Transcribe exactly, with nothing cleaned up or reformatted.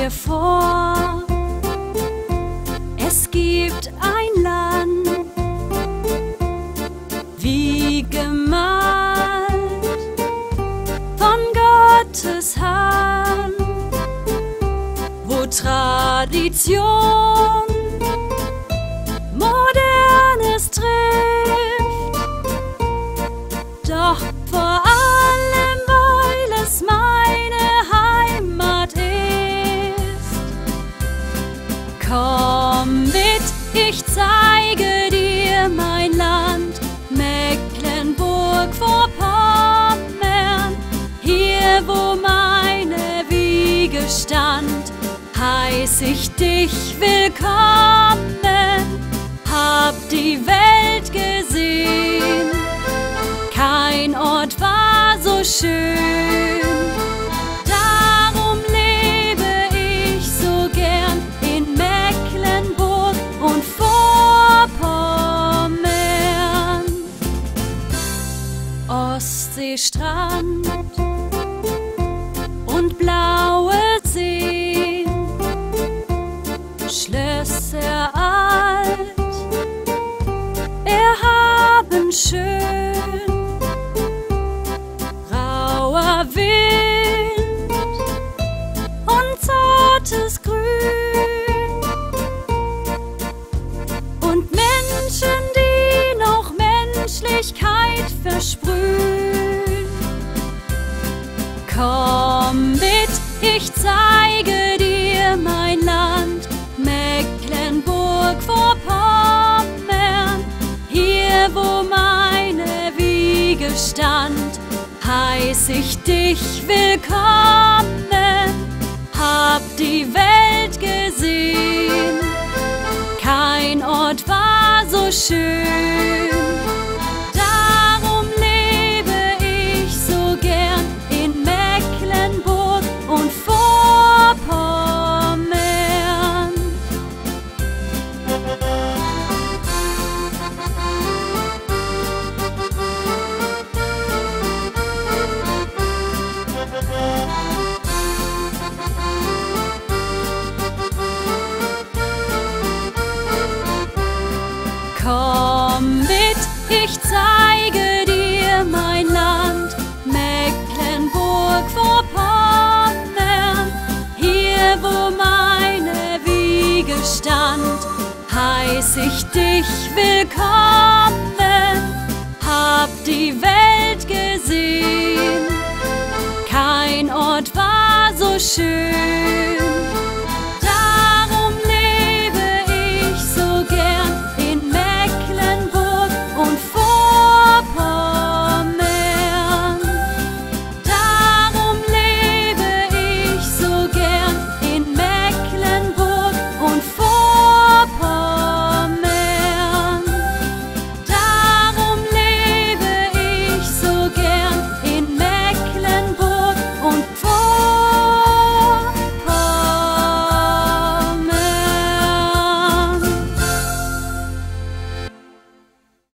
dir vor, es gibt ein Land, wie gemalt von Gottes Hand, wo Tradition Modernes trifft, doch vor allem, weil es meine Heimat ist. Komm mit, ich zeige dir mein Land, Mecklenburg-Vorpommern. Hier, wo meine Wiege stand, heiß ich dich willkommen. Hab die Welt gesehen, kein Ort war so schön. Darum lebe ich so gern in Mecklenburg und Vorpommern. Ostseestrand und blaue Seen, Schlösser alt, erhaben schön, rauer Wind und zartes Grün und Menschen, die noch Menschlichkeit versprühen. Komm mit, ich zeige dir mein Land, Mecklenburg-Vorpommern. Hier, wo meine Wiege stand, heiß ich dich willkommen. Hab die Welt gesehen, kein Ort war so schön. Darum lebe ich so gern in Mecklenburg und Vorpommern. Komm mit, ich zeige dir mein Land, Mecklenburg-Vorpommern. Hier, wo meine Wiege stand, heiß ich dich willkommen. Hab die Welt gesehen, kein Ort war so schön.